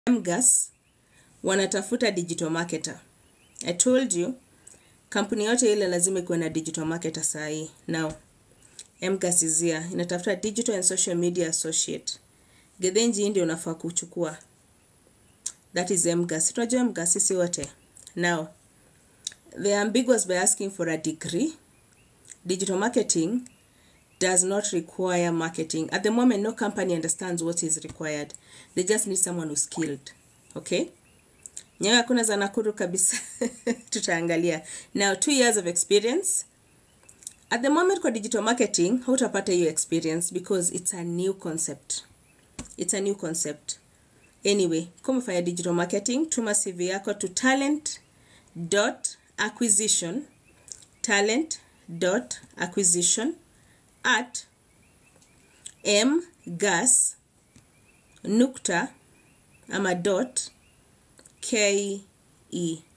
MGAS wanatafuta digital marketer. I told you, kampuni yote ile lazima ikuwe na digital marketer sahi. Now, MGAS is here. Inatafuta digital and social media associate. Gethenji ndio unafaa kuchukua. That is MGAS. Tunajua MGAS sisi wote. Now, they are ambiguous by asking for a degree. Digital marketing does not require marketing. At the moment, no company understands what is required. They just need someone who's skilled. Okay? Nyewe hakuna za Nakuru kabisa. Tutaangalia. Now, 2 years of experience. At the moment kwa digital marketing, hautapata hiyo experience because it's a new concept. It's a new concept. Anyway, kama umefanya digital marketing, tuma CV yako to talent.acquisition@mgas.ke